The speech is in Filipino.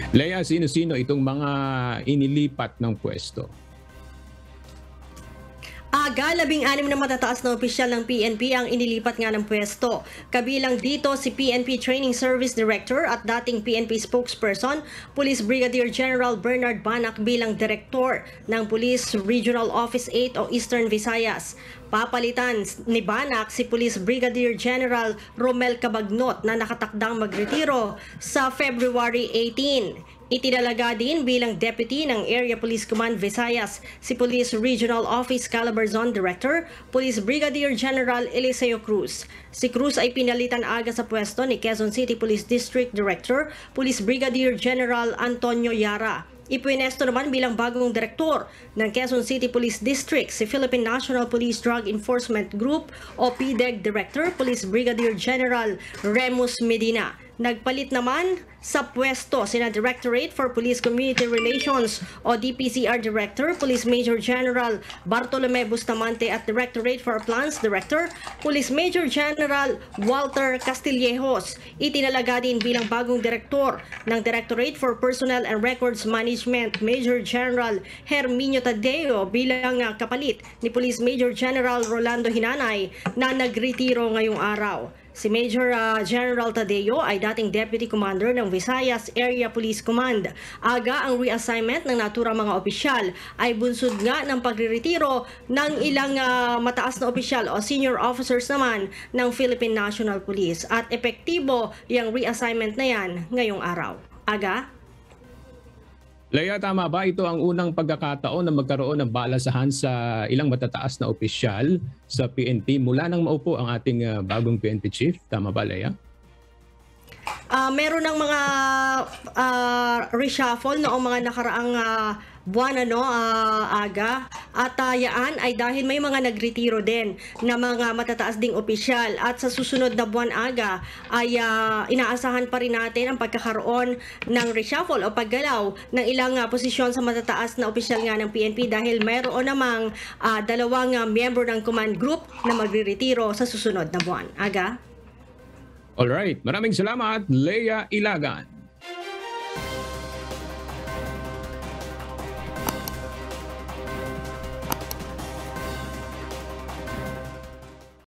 Lea, sino-sino itong mga inilipat ng pwesto? Aga, 16 na matataas na opisyal ng PNP ang inilipat nga ng pwesto. Kabilang dito si PNP Training Service Director at dating PNP spokesperson, Police Brigadier General Bernard Banac bilang Direktor ng Police Regional Office 8 o Eastern Visayas. Papalitan ni Banac si Police Brigadier General Romel Cabagnot na nakatakdang magretiro sa February 18. Itinalaga din bilang Deputy ng Area Police Command Visayas si Police Regional Office Calabarzon Director, Police Brigadier General Eliseo Cruz. Si Cruz ay pinalitan aga sa pwesto ni Quezon City Police District Director, Police Brigadier General Antonio Yara. Ipwinesto naman bilang bagong direktor ng Quezon City Police District si Philippine National Police Drug Enforcement Group o PDEG Director, Police Brigadier General Remus Medina. Nagpalit naman sa pwesto sina Directorate for Police Community Relations o DPCR Director, Police Major General Bartolome Bustamante at Directorate for Plans Director, Police Major General Walter Castillejos. Itinalaga din bilang bagong direktor ng Directorate for Personnel and Records Management, Major General Herminio Tadeo bilang kapalit ni Police Major General Rolando Hinanay na nagretiro ngayong araw. Si Major General Tadeo ay dating Deputy Commander ng Visayas Area Police Command. Aga ang reassignment ng naturang mga opisyal ay bunsod nga ng pagreretiro ng ilang mataas na opisyal o senior officers naman ng Philippine National Police. At epektibo yung reassignment na yan ngayong araw. Aga? Lea, tama ba ito ang unang pagkakataon na magkaroon ng balasahan sa ilang matataas na opisyal sa PNP mula nang maupo ang ating bagong PNP chief? Tama ba, Lea? Meron ng mga reshuffle noong mga nakaraang buwan aga at yaan ay dahil may mga nagretiro din na mga matataas ding opisyal at sa susunod na buwan aga ay inaasahan pa rin natin ang pagkakaroon ng reshuffle o paggalaw ng ilang posisyon sa matataas na opisyal nga ng PNP dahil mayroon namang dalawang miyembro ng command group na magreretiro sa susunod na buwan. Aga? Alright, maraming salamat, Lea Ilagan.